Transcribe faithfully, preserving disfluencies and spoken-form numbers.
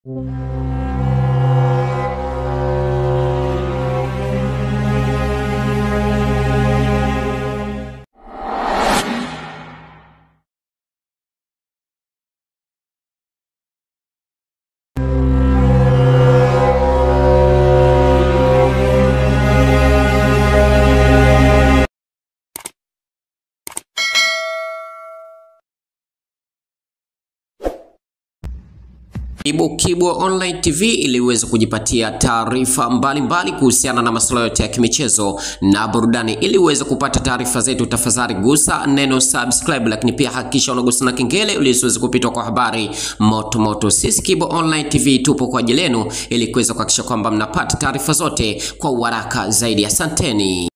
Kibwe Online T V ili uweze kujipatia taarifa mbalimbali kuhusiana na masuala yote ya kimichezo na burudani. Ili uweze kupata taarifa zetu, tafadhali gusa neno subscribe, lakini pia hakikisha unagusa na kengele ili usiweze kupitwa kwa habari moto moto. Sisi Kibwe Online T V tupo kwa ajili yenu ili kuweza kuhakikisha kwamba mnapata taarifa zote kwa haraka zaidi. Asanteni.